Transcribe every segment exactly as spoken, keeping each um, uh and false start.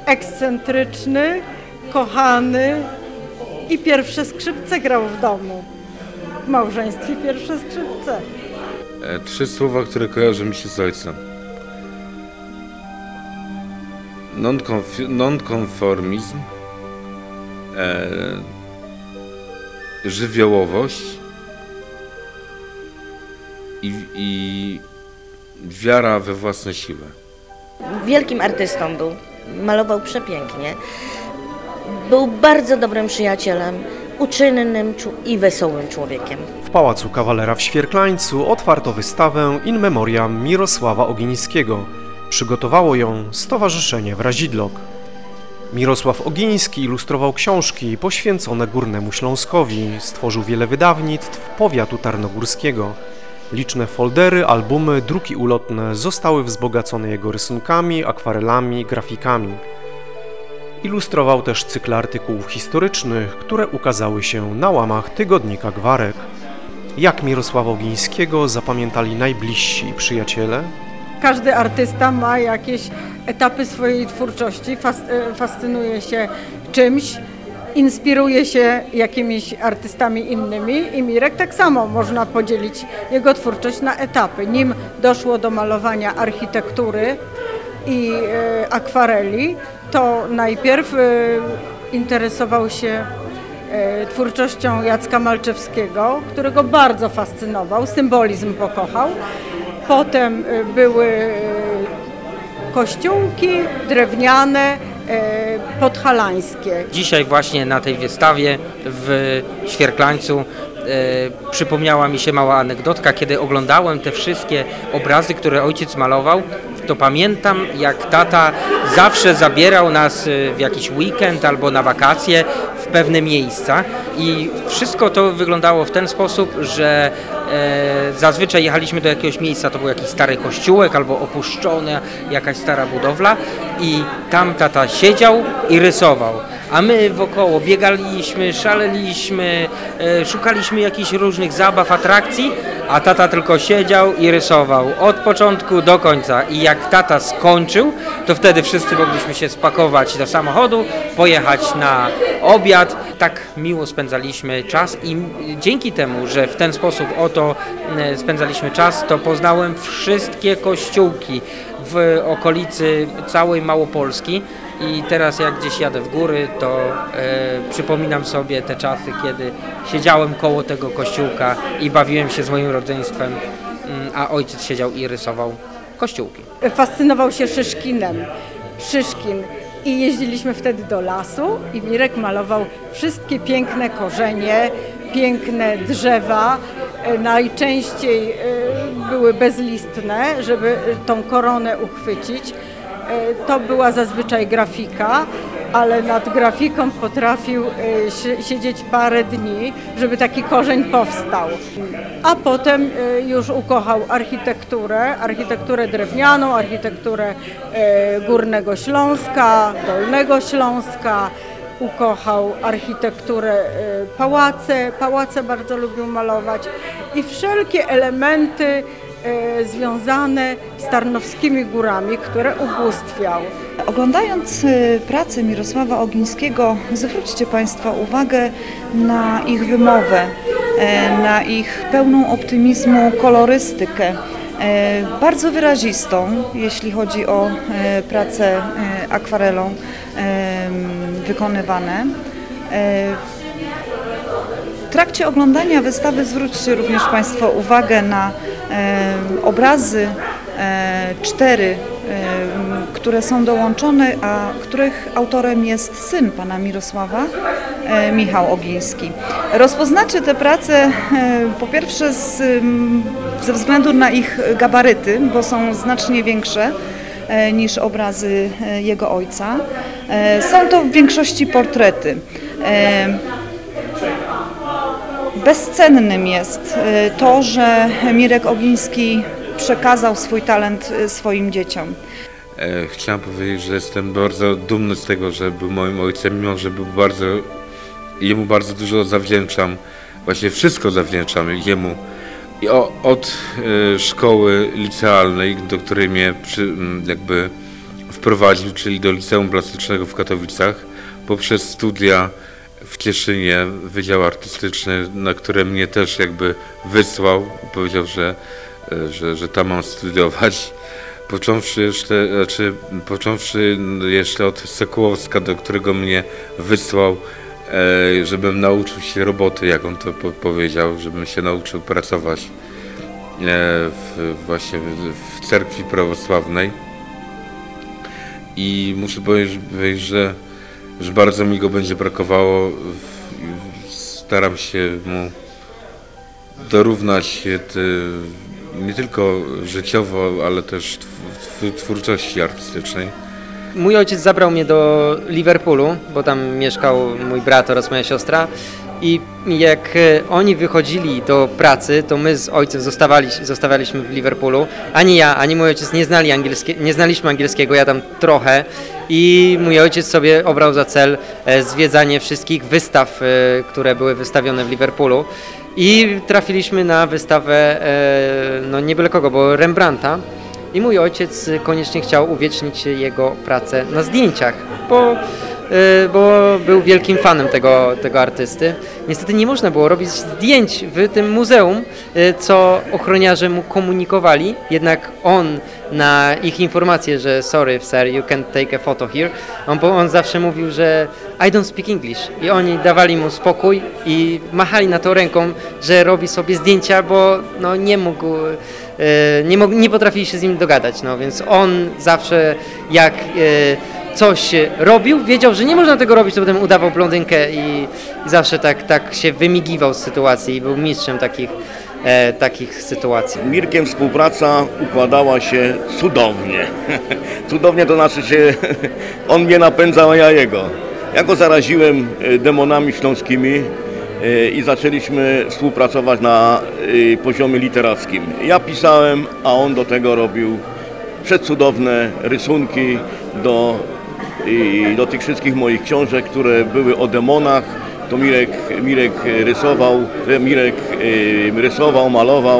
ekscentryczny, kochany i pierwsze skrzypce grał w domu. W małżeństwie pierwsze skrzypce. E, trzy słowa, które kojarzą mi się z ojcem. Nonkonformizm, e, żywiołowość i, i wiara we własne siły. Wielkim artystą był, malował przepięknie. Był bardzo dobrym przyjacielem, uczynnym i wesołym człowiekiem. W Pałacu Kawalera w Świerklańcu otwarto wystawę In Memoriam Mirosława Ogińskiego. Przygotowało ją Stowarzyszenie Wrazidlok. Mirosław Ogiński ilustrował książki poświęcone Górnemu Śląskowi, stworzył wiele wydawnictw powiatu tarnogórskiego. Liczne foldery, albumy, druki ulotne zostały wzbogacone jego rysunkami, akwarelami, grafikami. Ilustrował też cykle artykułów historycznych, które ukazały się na łamach tygodnika Gwarek. Jak Mirosława Ogińskiego zapamiętali najbliżsi przyjaciele? Każdy artysta ma jakieś etapy swojej twórczości, fascynuje się czymś, inspiruje się jakimiś artystami innymi i Mirek tak samo można podzielić jego twórczość na etapy. Nim doszło do malowania architektury i akwareli, to najpierw interesował się twórczością Jacka Malczewskiego, którego bardzo fascynował, symbolizm pokochał. Potem były kościółki drewniane, podhalańskie. Dzisiaj właśnie na tej wystawie w Świerklańcu e, przypomniała mi się mała anegdotka, kiedy oglądałem te wszystkie obrazy, które ojciec malował, to pamiętam, jak tata zawsze zabierał nas w jakiś weekend albo na wakacje w pewne miejsca i wszystko to wyglądało w ten sposób, że e, zazwyczaj jechaliśmy do jakiegoś miejsca, to był jakiś stary kościółek albo opuszczona jakaś stara budowla i tam tata siedział i rysował. A my wokoło biegaliśmy, szaleliśmy, e, szukaliśmy jakichś różnych zabaw, atrakcji, a tata tylko siedział i rysował od początku do końca. I jak tata skończył, to wtedy wszyscy mogliśmy się spakować do samochodu, pojechać na obiad. Tak miło spędzaliśmy czas i dzięki temu, że w ten sposób oto spędzaliśmy czas, to poznałem wszystkie kościółki w okolicy całej Małopolski. I teraz jak gdzieś jadę w góry, to e, przypominam sobie te czasy, kiedy siedziałem koło tego kościółka i bawiłem się z moim rodzeństwem, a ojciec siedział i rysował kościółki. Fascynował się Szyszkinem, Szyszkin i jeździliśmy wtedy do lasu i Mirek malował wszystkie piękne korzenie, piękne drzewa, e, najczęściej e, były bezlistne, żeby tą koronę uchwycić. To była zazwyczaj grafika, ale nad grafiką potrafił siedzieć parę dni, żeby taki korzeń powstał. A potem już ukochał architekturę, architekturę drewnianą, architekturę Górnego Śląska, Dolnego Śląska. Ukochał architekturę pałace, pałace bardzo lubił malować i wszelkie elementy związane z Tarnowskimi Górami, które ubóstwiał. Oglądając pracę Mirosława Ogińskiego, zwróćcie Państwo uwagę na ich wymowę, na ich pełną optymizmu kolorystykę, bardzo wyrazistą, jeśli chodzi o prace akwarelą wykonywane. W trakcie oglądania wystawy zwróćcie również Państwo uwagę na e, obrazy, e, cztery, e, które są dołączone, a których autorem jest syn pana Mirosława, e, Michał Ogiński. Rozpoznacie te prace e, po pierwsze z, ze względu na ich gabaryty, bo są znacznie większe e, niż obrazy e, jego ojca. E, są to w większości portrety. E, Bezcennym jest to, że Mirek Ogiński przekazał swój talent swoim dzieciom. Chciałem powiedzieć, że jestem bardzo dumny z tego, że był moim ojcem, mimo że był bardzo, jemu bardzo dużo zawdzięczam, właśnie wszystko zawdzięczam jemu. I o, od szkoły licealnej, do której mnie przy, jakby wprowadził, czyli do Liceum Plastycznego w Katowicach, poprzez studia w Cieszynie, Wydział Artystyczny, na które mnie też jakby wysłał, powiedział, że, że, że tam mam studiować. Począwszy jeszcze, znaczy, począwszy jeszcze od Sekułowska, do którego mnie wysłał, żebym nauczył się roboty, jak on to powiedział, żebym się nauczył pracować w, właśnie w cerkwi prawosławnej. I muszę powiedzieć, że, że bardzo mi go będzie brakowało. Staram się mu dorównać nie tylko życiowo, ale też w twórczości artystycznej. Mój ojciec zabrał mnie do Liverpoolu, bo tam mieszkał mój brat oraz moja siostra. I jak oni wychodzili do pracy, to my z ojcem zostawali, zostawaliśmy w Liverpoolu. Ani ja, ani mój ojciec nie znali angielskie, nie znaliśmy angielskiego, ja tam trochę. I mój ojciec sobie obrał za cel zwiedzanie wszystkich wystaw, które były wystawione w Liverpoolu. I trafiliśmy na wystawę, no nie byle kogo, bo Rembrandta. I mój ojciec koniecznie chciał uwiecznić jego pracę na zdjęciach, bo bo był wielkim fanem tego, tego artysty. Niestety nie można było robić zdjęć w tym muzeum, co ochroniarze mu komunikowali, jednak on na ich informację, że sorry sir, you can't take a photo here, on, bo on zawsze mówił, że I don't speak English i oni dawali mu spokój i machali na to ręką, że robi sobie zdjęcia, bo no, nie mógł, nie, mógł, nie potrafili się z nim dogadać, no więc on zawsze jak coś robił, wiedział, że nie można tego robić, to potem udawał blondynkę i, i zawsze tak, tak się wymigiwał z sytuacji i był mistrzem takich, e, takich sytuacji. Z Mirkiem współpraca układała się cudownie. Cudownie to znaczy się, on mnie napędzał, a ja jego. Ja go zaraziłem demonami śląskimi i zaczęliśmy współpracować na poziomie literackim. Ja pisałem, a on do tego robił przecudowne rysunki do I do tych wszystkich moich książek, które były o demonach, to Mirek, Mirek rysował, Mirek rysował, malował.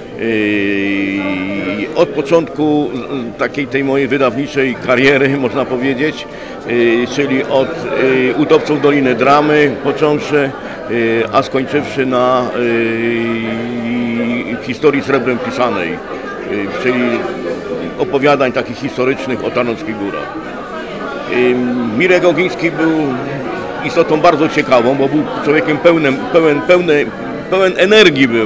Od początku takiej tej mojej wydawniczej kariery, można powiedzieć, czyli od Utopców Doliny Dramy począwszy, a skończywszy na historii srebrem pisanej, czyli opowiadań takich historycznych o Tarnowskich Górach. Mirek Ogiński był istotą bardzo ciekawą, bo był człowiekiem pełnym, pełen, pełny, pełen energii był.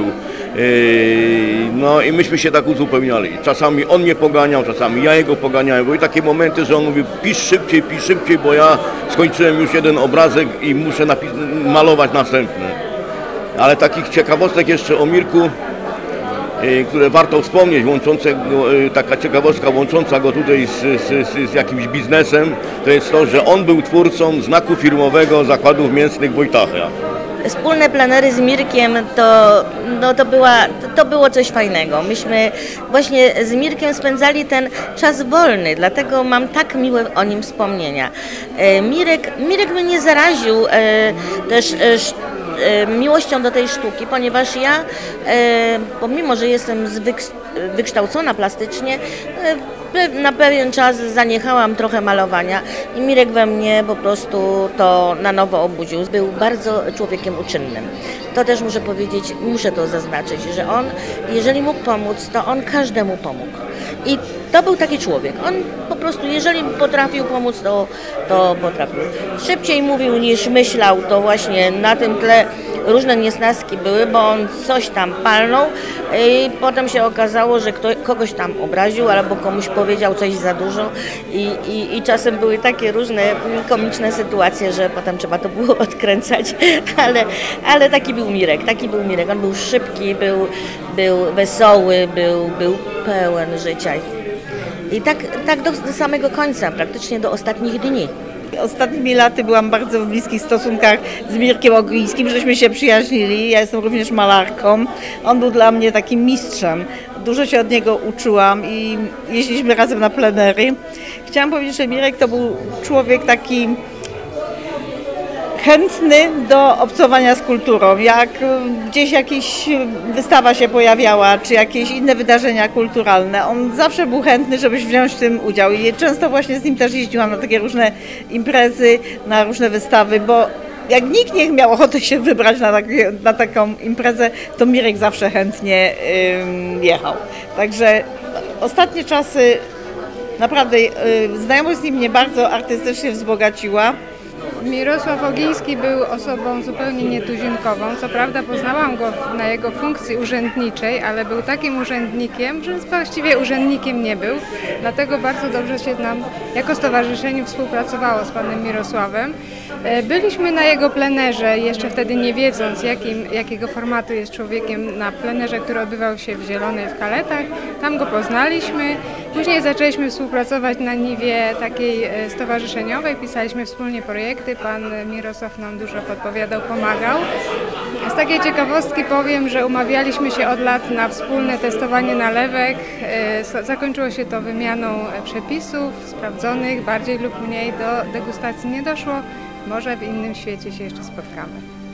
No i myśmy się tak uzupełniali. Czasami on mnie poganiał, czasami ja jego poganiałem. Były takie momenty, że on mówił pisz szybciej, pisz szybciej, bo ja skończyłem już jeden obrazek i muszę malować następny. Ale takich ciekawostek jeszcze o Mirku, które warto wspomnieć, łączące go, taka ciekawostka łącząca go tutaj z, z, z jakimś biznesem, to jest to, że on był twórcą znaku firmowego Zakładów Mięsnych Wojtacha. Wspólne plenery z Mirkiem to, no to, była, to było coś fajnego. Myśmy właśnie z Mirkiem spędzali ten czas wolny, dlatego mam tak miłe o nim wspomnienia. Mirek, Mirek mnie zaraził też miłością do tej sztuki, ponieważ ja, pomimo że jestem wykształcona plastycznie, na pewien czas zaniechałam trochę malowania i Mirek we mnie po prostu to na nowo obudził. Był bardzo człowiekiem uczynnym. To też muszę powiedzieć, muszę to zaznaczyć, że on, jeżeli mógł pomóc, to on każdemu pomógł. I to był taki człowiek. On po prostu, jeżeli potrafił pomóc, to, to potrafił. Szybciej mówił niż myślał, to właśnie na tym tle różne niesnaski były, bo on coś tam palnął i potem się okazało, że kto, kogoś tam obraził albo komuś powiedział coś za dużo i, i, i czasem były takie różne komiczne sytuacje, że potem trzeba to było odkręcać, ale, ale taki był Mirek, taki był Mirek. On był szybki, był, był wesoły, był, był pełen życia. I tak, tak do, do samego końca, praktycznie do ostatnich dni. Ostatnimi laty byłam bardzo w bliskich stosunkach z Mirkiem Ogińskim, żeśmy się przyjaźnili. Ja jestem również malarką. On był dla mnie takim mistrzem. Dużo się od niego uczyłam i jeździliśmy razem na plenery. Chciałam powiedzieć, że Mirek to był człowiek taki chętny do obcowania z kulturą. Jak gdzieś jakaś wystawa się pojawiała, czy jakieś inne wydarzenia kulturalne, on zawsze był chętny, żebyś wziąć w tym udział. I często właśnie z nim też jeździłam na takie różne imprezy, na różne wystawy, bo jak nikt nie miał ochoty się wybrać na, takie, na taką imprezę, to Mirek zawsze chętnie ym, jechał. Także ostatnie czasy naprawdę y, znajomość z nim mnie bardzo artystycznie wzbogaciła. Mirosław Ogiński był osobą zupełnie nietuzinkową. Co prawda poznałam go na jego funkcji urzędniczej, ale był takim urzędnikiem, że właściwie urzędnikiem nie był. Dlatego bardzo dobrze się nam jako stowarzyszeniu współpracowało z panem Mirosławem. Byliśmy na jego plenerze, jeszcze wtedy nie wiedząc, jakim, jakiego formatu jest człowiekiem, na plenerze, który odbywał się w Zielonej w Kaletach. Tam go poznaliśmy. Później zaczęliśmy współpracować na niwie takiej stowarzyszeniowej, pisaliśmy wspólnie projekty. Pan Mirosław nam dużo podpowiadał, pomagał. Z takiej ciekawostki powiem, że umawialiśmy się od lat na wspólne testowanie nalewek. Zakończyło się to wymianą przepisów sprawdzonych, bardziej lub mniej do degustacji nie doszło. Może w innym świecie się jeszcze spotkamy.